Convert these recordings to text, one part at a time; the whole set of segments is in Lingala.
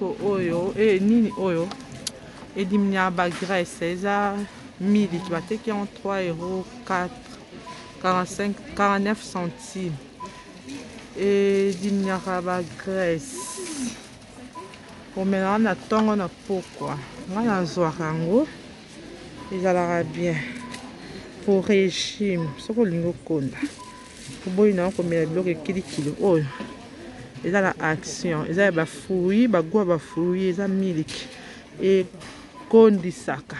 biloko oyo nini oyo ediminya ba graisse eza miliki bateki en 3,49 centimes ediminyaka ba graisse omela na ntongo na pokwa ngai nazwaka yango ezalaka bien pour régime soki olingi okonda oboyi na komela biloko ekilikili oyo eza na action eza ya bafruit bagoût ya bafruit eza miliki ekondisaka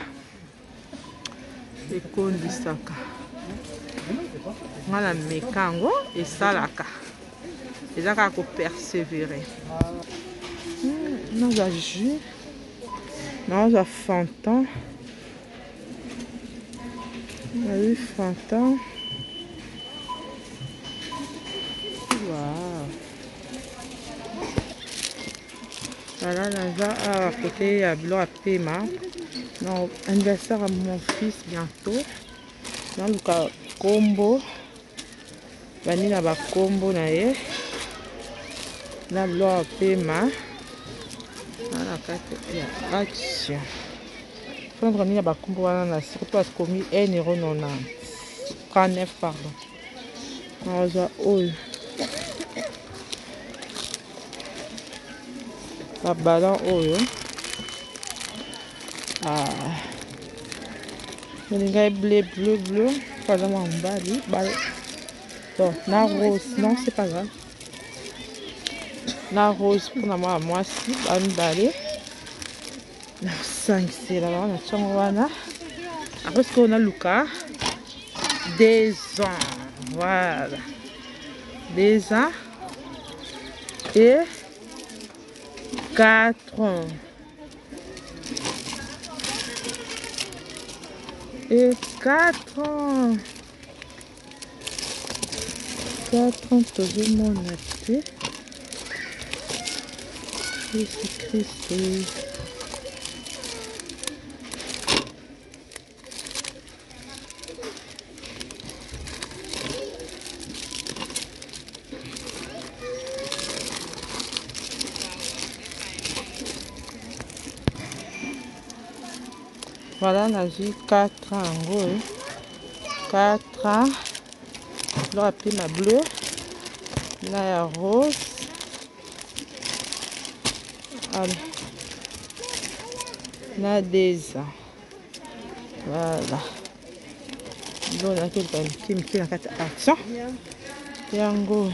nga na meka yango esalaka eza kaka kopersévere nazwa jus nazwa fantan nazwi fantan wow. Voilà, naza à côté ya biloko ya pema non anniversaire à mon fils bientôt naluka kombo bani na bakombo na ye na biloko ya pema na kati ya action prendre nini ya bakombo wana na surtout akomi 1,90 39 pardon nazwa oyo babalon oyo elingai bleu paza mwa mbali bon na rose non c'est pas grave na rose mpona mwa mwasi bamibale nasangisela bango na ntango wana après sikoyo naluka 2 ans voilà 2 ans et 4 ans et 4 ans 4 ans tozomona te Jésus-Christ voilà nazwi 4 ans yango 4 ans biloko ya pema bleu na ya rose na 2 ans voilà biloko nakeluka mike na kati ya action yango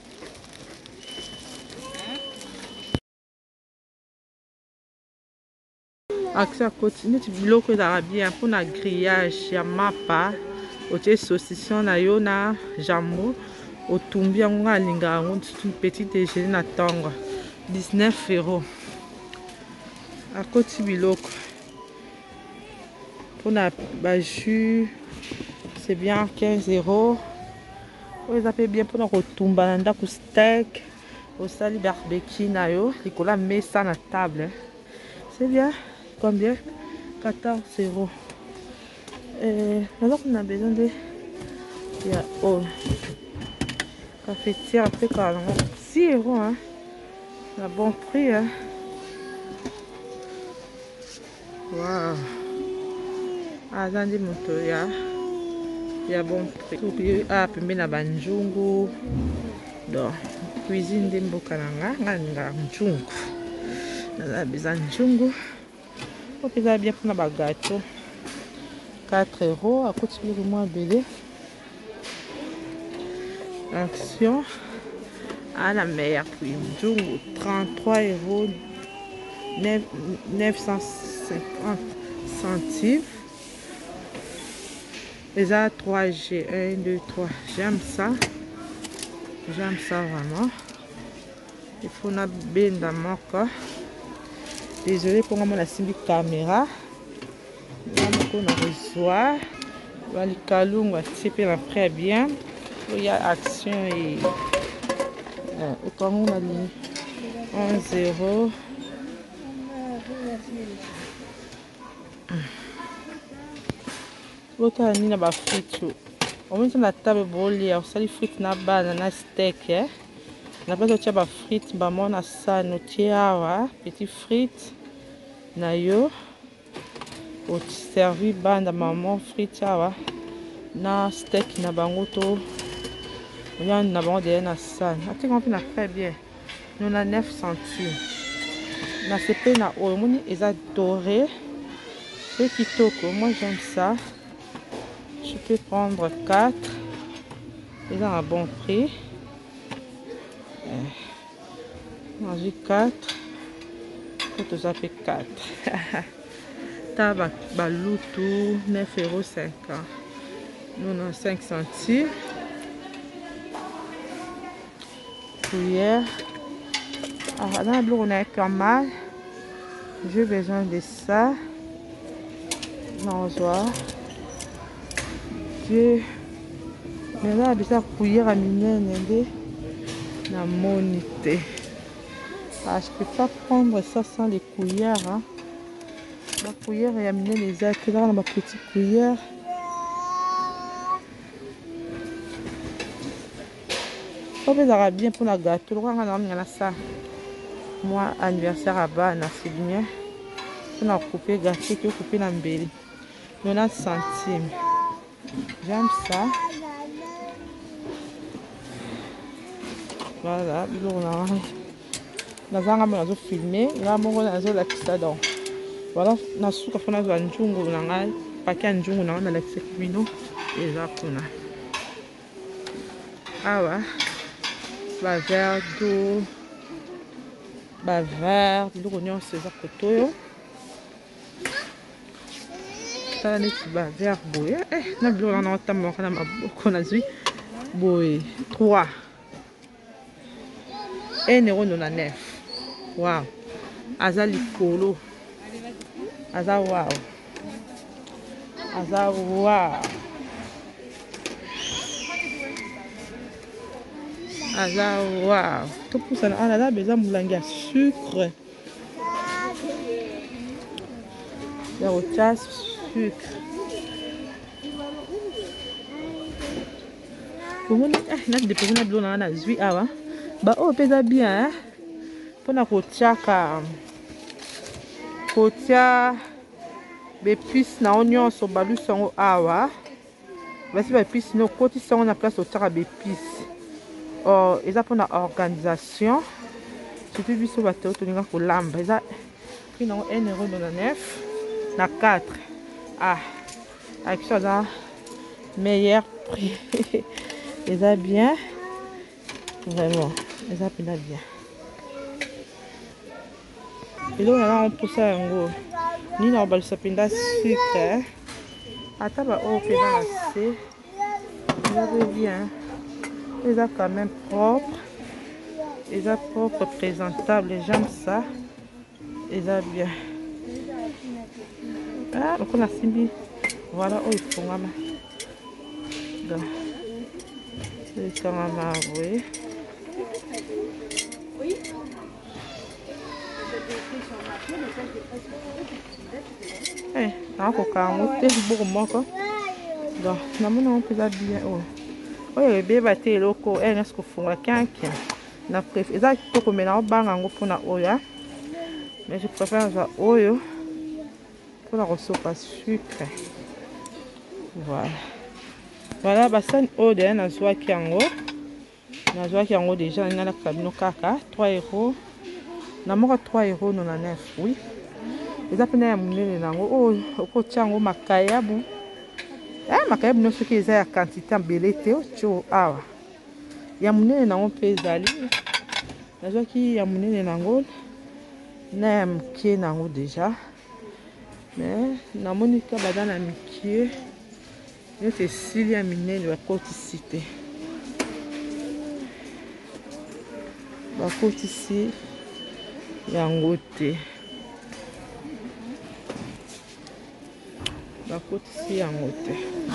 action akoti neti biloko ezalaka bien mpona grillage ya mapa otie saucisson na yo na jambon otumbi yango nga alingaka yango petit déjeuner na ntongo 19 €. Akoti biloko mpona bajus c'est bien 15 €. oyo eza mpe bien mpona kotumba na ndako steak osali barbecue na yo likolo ya mesa na table c'est bien. Combien? 14 €. Alors qu'on a besoin de cafetière après 6 € hein. À bon prix hein. Wow. Azandi moto ya bon prix. Pembe na banjungu. Donc cuisine de mboka nanga njungu. Naza besoin njungu. Eza bien mpona bagâteau 4 €. akoti biloko mwa ebele action ana meilleur prix njungu 33 € 950 centimes eza 3G 1 2 3 j'aime ça vraiment il faut na benda moko. Désolé pour moi la simbi caméra. On a reçoit. Le calung va tirer après bien. Il y a action et quand on a mis 11 €. Votre ami n'a pas frites. On met sur la table brûlée. On sali frites na banane na steak. na place otia ba frites bamo na sani otie awa petit frites na yo oservi banda maman frites awa na steak na bango to viande na bango derrière na sani atika mpe na très bien 99 centimes na sepe na oyo moni eza doré et kitoko. Moi j'aime ça, je peux prendre 4 ils ont un bon prix. Manger 4 tout ça fait 4 taba balutu 9,50 €, nous on a 5 centimes. Cuillère là on a pas mal, j'ai besoin de ça. Non joie Dieu mais là bisa cuillère à minene na monité. Ah, je peux pas prendre ça sans les cuillères hein. La cuillère et amener les actes dans ma petite cuillère. Ça va bien pour la gâteau. Ça. Moi anniversaire à bas c'est bien. On a coupé gâteau qui coupé dans belly. 90 centimes. J'aime ça. Voilà, nazanga mona zo filmer nga mongo nazo lakisa donc voilà nasuka fona za njungu na ngai pakia njungu na na lakisa bino eza kuna awa ba verre d'eau ba verre biloko nyonso eza kotoyo tala neti ba verre boye na biloko na otamboka na maboko nazwi boye 3 1,99 €. Wow. Aza likolo. Aza wow. Aza wow. Aza wow. Tout pour ça, on a besoin de sucre. Il y a autre sucre. Pour moi, on a déposé de l'eau dans la zuie avant. Bah oh pesa bien hein pona kotiaka kotia bepice na onion so balu sango awa basi bepice no koti sango na place otiaka bepice oh eza pona organisation surtout biso bato tolinga kolamba eza prix nango 1,99 € na 4 ah avec ça ça meilleur prix eza bien vraiment les appels bien et donc là on pousse yango ni na balisa penda sucre ata ba o penda assez ça va bien ils sont quand même propre ils sont propre présentable j'aime ça ils sont bien ah donc on a simbi voilà oh il faut ngama donc c'est quand même oui. Eh, na ko kango te buku moko. Donc, na mona on peut bien oh. Oye beba te loko est-ce que funga kanki. Na préfère ça to ko mena banga ngo pona oya. Mais je préfère ça oyo pour la recevoir sucre. Voilà. Voilà basan ode na zwa kiango. Na zwa kiango déjà na la kabino kaka 3 €. Na moko 3,99 €, oui. Les appels à monnaie nango oh ko tiango makayabu. Makayabu no soki eza ya quantité mbelete ocho awa. Ya monnaie nango pezali. Nazo ki ya monnaie nango na mkie nango déjà. Mais na monika badana mkie. Yo te silia minene ba kotisité. Ba kotisi yango te bakotisi yango te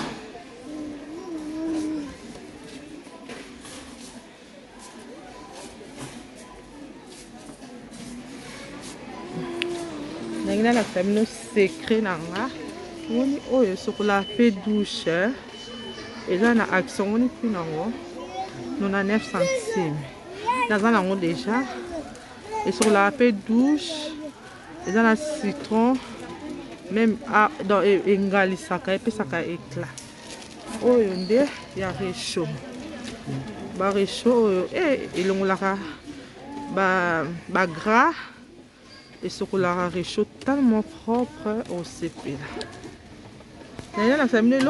nangina la famille secret nanga woni oyo sokola fait douche eza na action woni pinango 99 centimes Dans un déjà. Et sur la paix douche, et dans la citron, même dans Engali Saka, et puis Saka éclat. Oh, il y a réchaud. Bah, réchaud, et l'on l'a gras. Et ce qu'on l'a réchaud tellement propre au CP. Il y a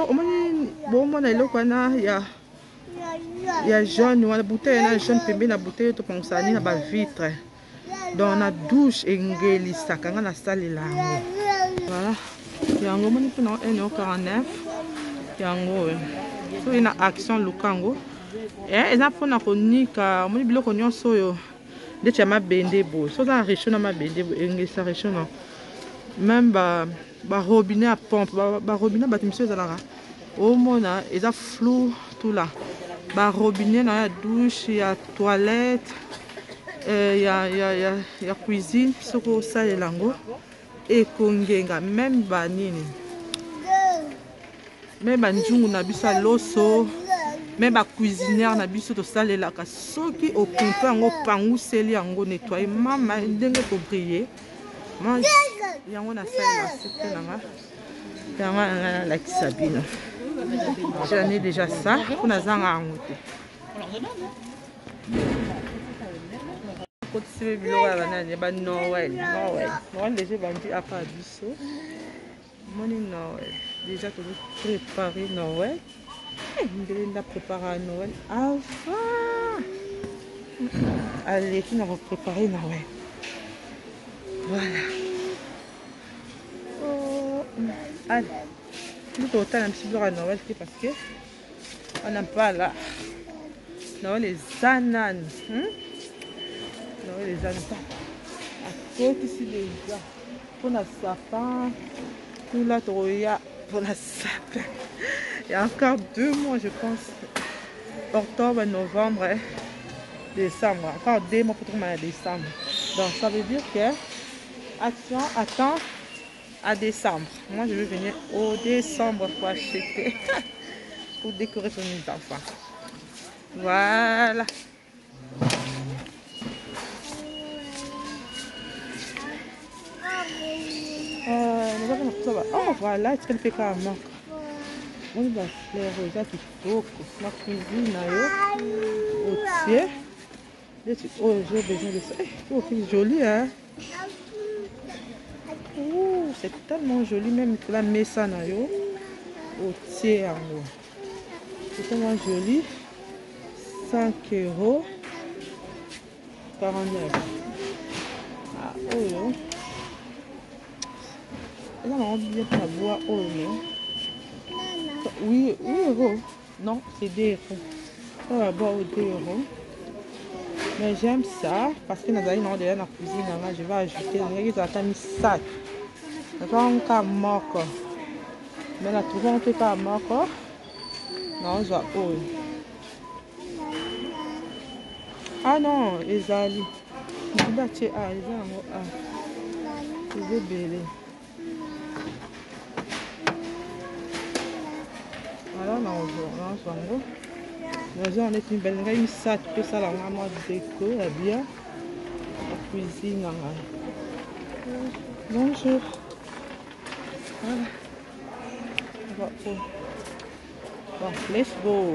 jaune, la bouteille, la jaune, la bouteille, tu penses à la vitre. Donc on a douche et ngeli saka na salle là. Voilà. Yango moni pona 1,49 €. Yango so ina action lukango. Eza pona konika moni biloko nyonso yo. De chama bende bo. So za réchaud na ma bende bo ngesa réchaud non. Même ba robinet à pompe, ba robinet ba monsieur ezalaka. O mona eza flou tout là. Ba robinet na douche, il y a toilette. Il y a cuisine, ce que ça est lango et kongenga même banini même banjungu na bisa loso même ba cuisinière na biso to salela ka soki au pompe ngo pangu seli yango nettoyer mama ndenge ko briller mange yango na salela c'était là yango la kisabino j'en ai déjà ça pour na zanga ngote. C'est Noël. Noël déjà vendu à part du saut. Noël. Déjà que vous préparez Noël. On a préparé Noël avant. Allez, on va préparer Noël. Voilà. Oh. Allez. Nous autant un petit peu à Noël parce que on n'a pas là. Noël les ananes. Les ananas. À côté ici déjà. Pour le sapin. Tout là, pour le sapin. Il y a encore 2 mois, je pense. Octobre, novembre, décembre. Encore 2 mois pour trouver décembre. Donc ça veut dire que action attend à décembre. Moi je vais venir au décembre pour acheter. Pour décorer pour mes enfants. Voilà. Oh voilà, tu fais quand même. On va faire déjà du coco. Ma cuisine au-dessus. Oh, j'ai besoin de ça. Oh, c'est joli, hein? Oh, c'est tellement joli, même que la mesa na yo. Au-dessus, c'est tellement joli. 5 €. 49. Ah, oh, là, on vient de boire au non. Oui, 8 €. Non, c'est 2 €. On va boire au 2 €. Mais j'aime ça parce que nous allons dans la cuisine. Je vais ajouter un sac. Nous avons un moque. Mais nous trouvons un peu de moque. Non, je vais au. Ah non, les alliés. Je vais acheter à les alliés. Les bébés. Voilà, on est une belle sac que ça la maman déco bien la cuisine. Bonjour. Voilà. Bon, let's go.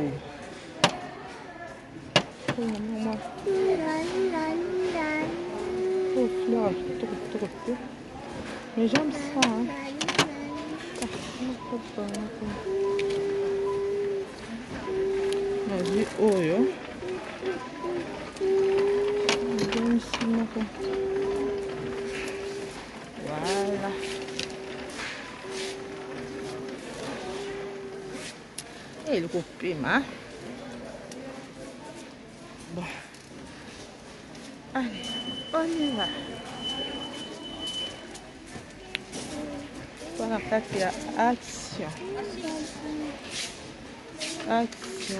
Oh, fleur, trop. Mais j'aime ça. Hein. Vas-y, oh yo. Voilà. Et le coupima. Bon. Allez, on y va. Voilà, il y a action. Action.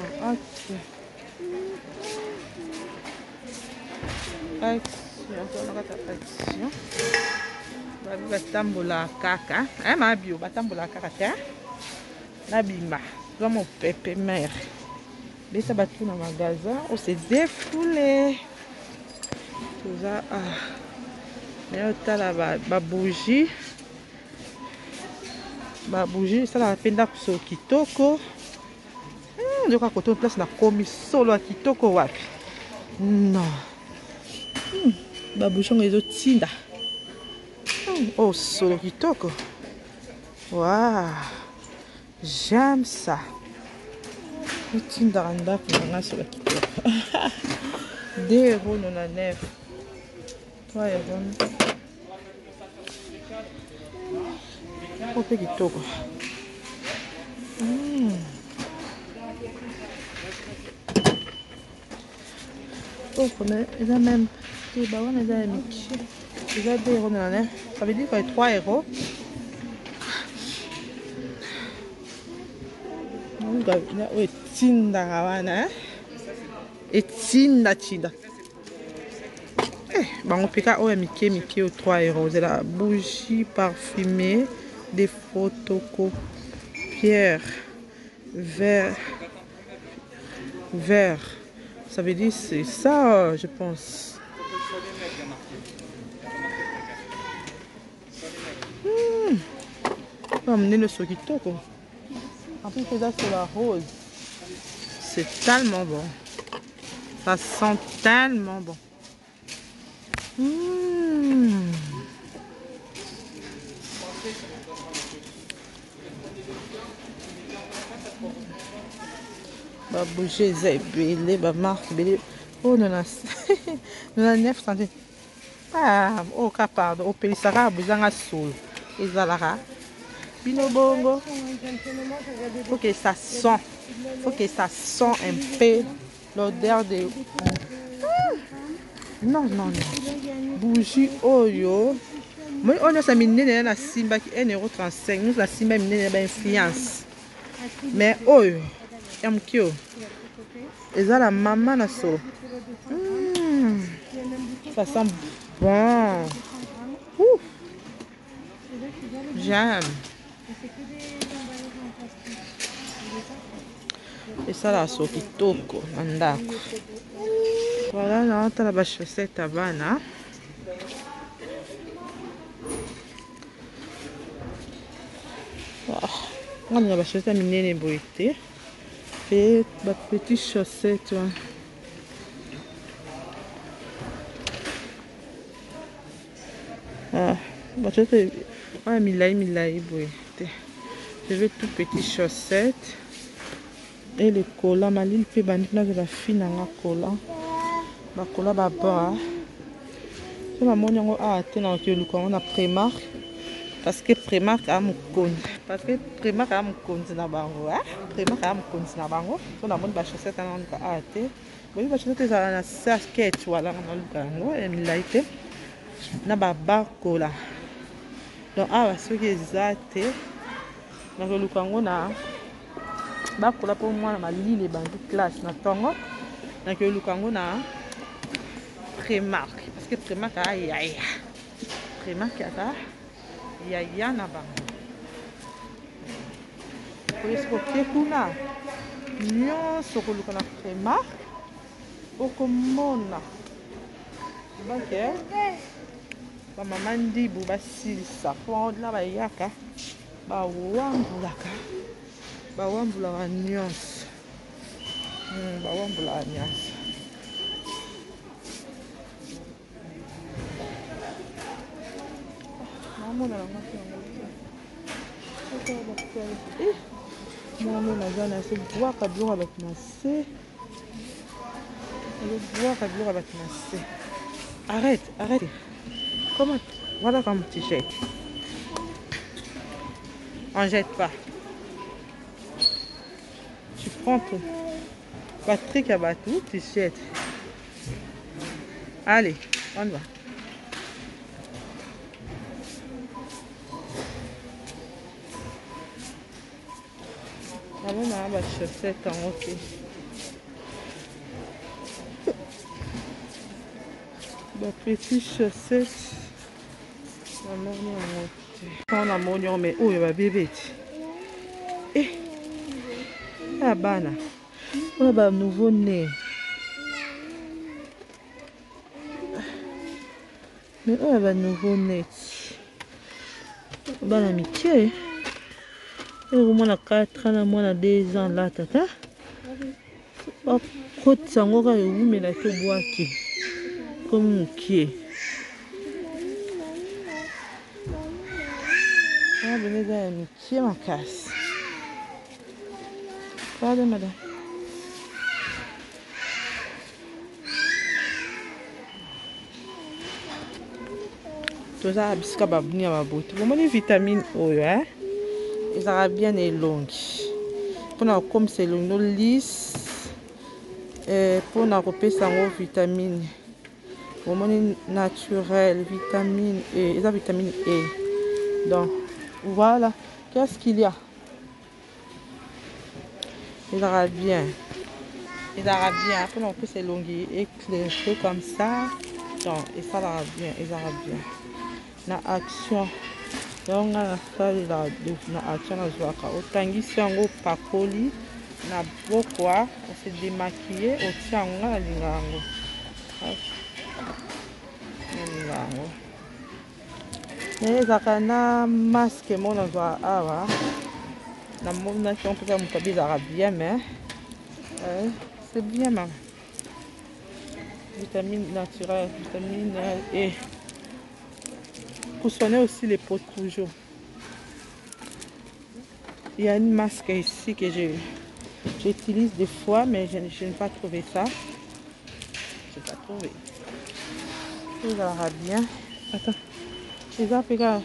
Batambola kaka. Ma bio, batambola kaka te. Na bimba. Dans mon pépé mère. Mais ça va tout dans le magasin. On s'est défoulé. Toza mais otala ba bougie ça la penda kuso kitoko. Ndoka koto place na komi solo ya kitoko wapi. Non. Ba bougie ezo tinda. Oh solo kitoko. Waouh. J'aime ça. Tinda randa pour solo kitoko. 2,99 €. 3 €. Oh, peu kitoko. Oh, ils ont même des ballons, ils ont mis. Ils ont 2,99 €. Ça veut dire qu'il y a 3 €. Oui, tinda kawana. Et tinda. Bango peka oya mike au 3 €. C'est la bougie parfumée, des photocopieurs vert. Ça veut dire c'est ça, je pense. On va amener le sokitoko. En plus c'est ça sur la rose. C'est tellement bon. Ça sent tellement bon. Ba bouger za belé ba marque belé. Oh non 9 centimes. Oh ka pardon, o pelisaka buzanga sol. Ezalaka. Bino bongo. Faut que ça sent un peu l'odeur de non. Bougie oyo. Moi on a ça minene na simba qui 1,35 €. Nous la simba minene ba influence. Mais oyo yamkio. Eza la maman na so. Ça sent bon. J'aime. Et ça là so kitoko mandako. Voilà, là on a la chaussette à bana. On a la chaussette à minene boité. Et ma petite chaussette. Ma chaussette. Ouais, milai boité. Je veux tout petit chaussette. Et le collant, ma ligne fait bandit là de la fine en collant. Ma collant baba. C'est ma monnaie à atteindre que le on a Primark. Parce que Primark a mon compte. Primark a mon compte na bango. Primark a mon compte na bango. So na mon ba chaussette na ka ate. Bo ba chaussette za na basket wala na lukango e milaite. Na baba kola. Donc soki ezate na ko lukango na bakola pour moi na lile bandu classe na tongo na ko lukango na Primark parce que Primark a yaya. Primark a yaya na bango. Pour que kuna nyonso ko luka na Primark okomona banke ba mama ndibu basilisa po la bayaka bawambulaka nyonso bawambulaka nyonso. Mama na se boire kablo avec massé. Arrête. Comment? Voilà comme tu jettes. On jette pas. Tu prends tout. Patrick a battu, tu jettes. Allez, on va. On a ma chaussette en haut. La petite chaussette. On a mon mais oh, il va bébé. Eh, la bana. On a un nouveau né. Mais oyo ba nouveau net bana mike oyo mwana 4 ans na mwana 2 ans la tata bakotisa yango kaka ewumela te bwaki komi mokie bene eza ya mikie makasi. Pardon madame. Toza bisika babuni ya babutu bomoni vitamine oyo ezalaka bien elongi mpona kokomisa elongi no lisse mpona kopesa yango vitamine bomoni naturel vitamine E eza vitamine E donc voilà qu'est-ce qu'il y a ezalaka bien mpona kopesa elongi éclairé comme ça donc esalaka bien ezalaka bien na action yango nga nasalela na action nazwaka otangisi yango opakoli na bokwa ose demaquille otia yango nga nalinga yango ezalaka na masque mo nazwa awa namonaki yango mpoza moto abi ezalaka bien mais c'est bien ma vitamine naturelle vitamine E pour soigner aussi les peaux toujours. Il y a une masque ici que j'utilise des fois mais je n'ai pas trouvé ça. Je n'ai pas trouvé. Ça va bien. Attends. Les Africains.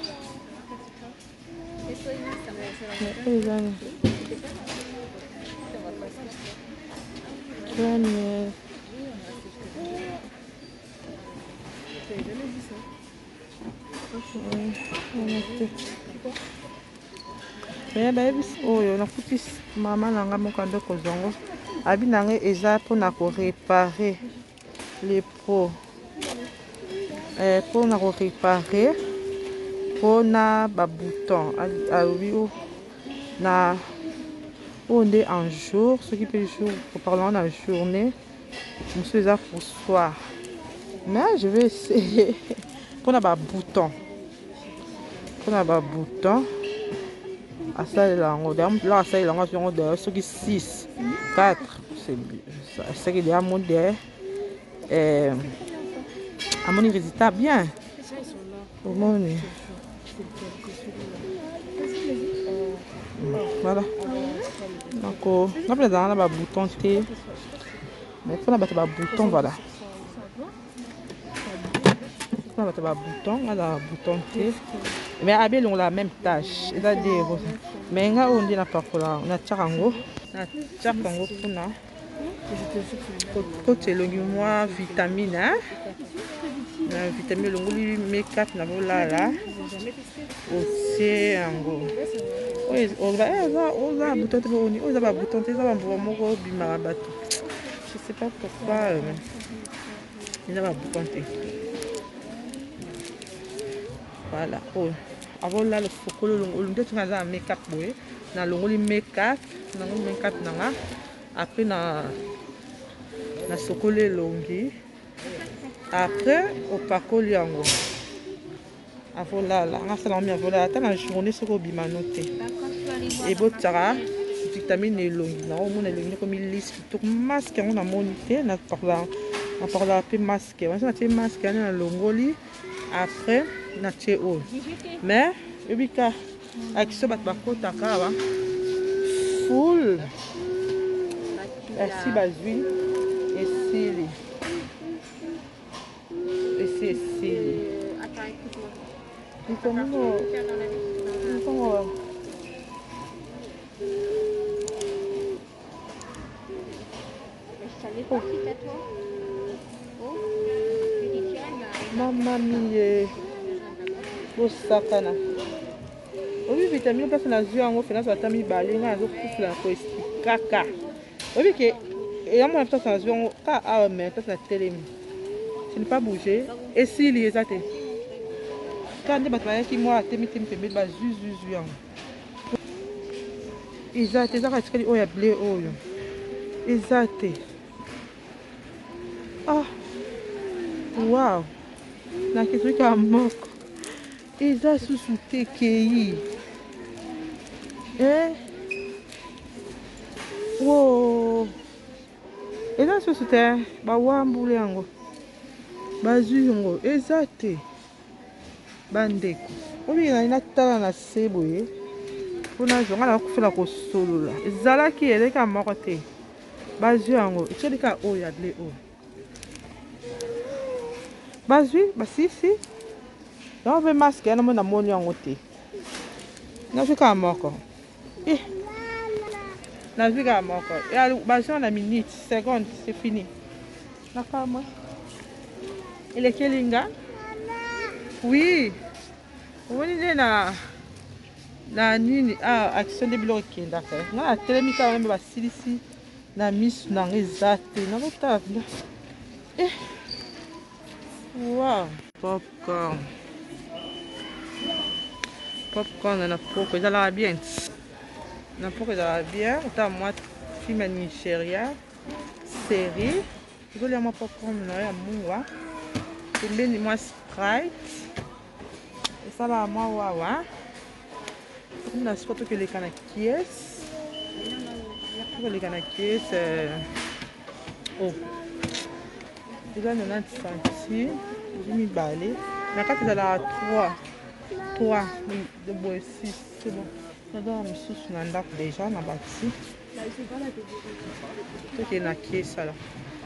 oyo nakuti mama nanga moko ande kozongo abi nange eza mpona korepare les peaux mpona korepare mpona babouton alobi na oyo nde en jour soki mpe jour koparlango na journée mosusu eza pour soir mais je vais essayer mpona babouton asalela yango la asalela yango yango d'ailleurs soki 6 4 c'est que déjà modèle amoni résultat bien omoni voilà donc napena ezalanga na babouton te mais mpona bato babouton voilà mpona bato babouton nga na babouton te mais abi elongola la même tâche eza de mais nga oyo nde napakola natiaka yango mpona kotia elongi mwa vitamine na vitamine elongoli make-up na bolala otie yango oza babouton te oyo eza babouton te eza bambuba moko obimaka bato je sais pas pourquoi eza babouton te voilà oyo avolala fokolo olongi te aza na make-up boye nalongoli make-up nanga après na sokoli elongi après opakoli yango avolala ngasala yango mi avolala ata na journée soki obima no te ebotiaka vitamine elongi nango omona elongi ekomi lisse kitoko masque yango namoni te napakolaka mpe masque wanso natie masque ane nalongoli après natie oyo mais yobika action bato bakotaka awa full esi bazwi esili mama mie bosakana obi vitamine mpasi nazwi yango fenasi ata mibale nga nazokufula na koestikaka obi ke eyamona mpasi nazwi yango ka awa me mpasi na telemi ce n'est pas bougé esili eza te ka nde bato bayaki mwa atemi temi pembeni bazwi yango eza te ezaka etikali oyo ya ble oyo eza te ah wow na kituka moko eza susu te kei wow eza susu te bawambuli yango bazwi yango eza te bandeko obinga natala na se boye mpona zonga na kofela kosolola ezalaki eleka moko te bazwi yango etyelika oyo adle oyo bazwi basisi yango mpe maske yana mo namoni yango te nazwi kaka moko nazwi kaka moko bazwi na minute seconde c'est fini nakama elekelinga oui omoni nde na nini action nde biloko ekendaka nga natelemi kaka mpe basilisi na misu nango eza te nazotala wow popcorn na poko ezalaka bien na poko ezalaka bien ota mwa film ya Nigeria série ezolia mwa popcorn na ya mungwa pembeni mwa Sprite esalaka mwa wawa na siko tokeleka na kiese eza 90 centime ezi mibale na kati ezalaka 3 de boye 6 c'est bon nazala mosusu na ndako deja na bati tokende na kiese ala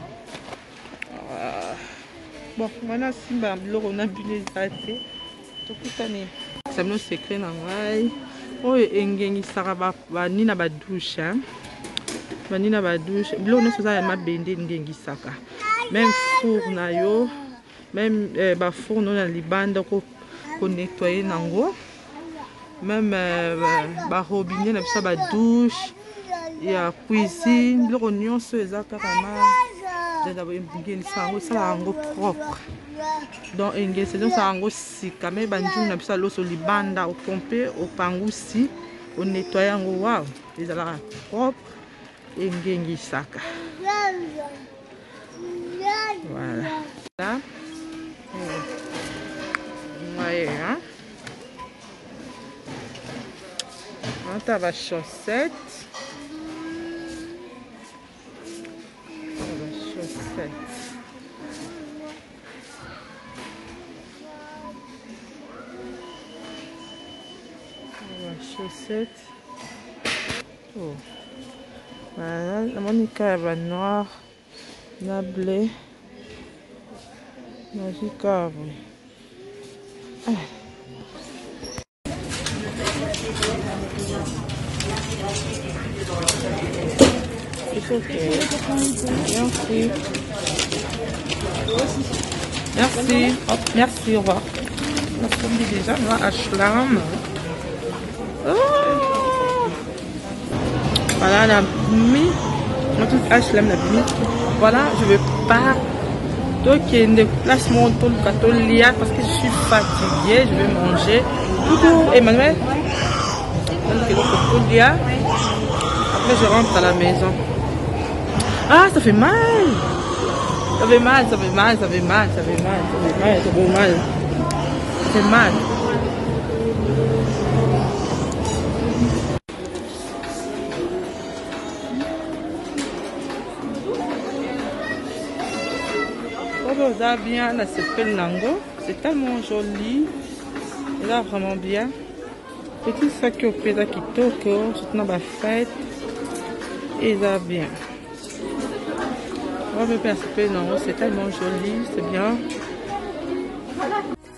bon wana simba na biloko na bino eza te tokutani sabino secret na ngai oyo engengisaka banina badouche banina badouche biloko nyonso eza ya mabende engengisaka même four na yo même bafour no na libanda konettoye nango même barobinet na biso badouche ya cuisine biloko nyonso eza kaka engenisa yango esalaka yango propre donc engenisa nyonso yango sika me banjungu na biso ya loso libanda opompe opangusi onettoye yango wow ezalaka propre engengisaka voilà là voyez hein on a va chaussette chaussette oh voilà la monica va noir na blé magique c'est ok merci merci hop merci au revoir merci déjà moi Ashlam. Voilà la mi notre HLM la mi voilà je vais pas toquer de place mon tout le parce que je suis fatiguée je vais manger coucou Emmanuel après je rentre à la maison. Ah ça fait mal ça fait mal ça fait mal ça fait mal ça fait mal ça fait mal ça fait mal ça fait mal. Bien la sepelle nango c'est tellement joli et là vraiment bien petit sac au peda kitoko surtout dans la fête et là bien on va me faire sepelle nango c'est tellement joli c'est bien.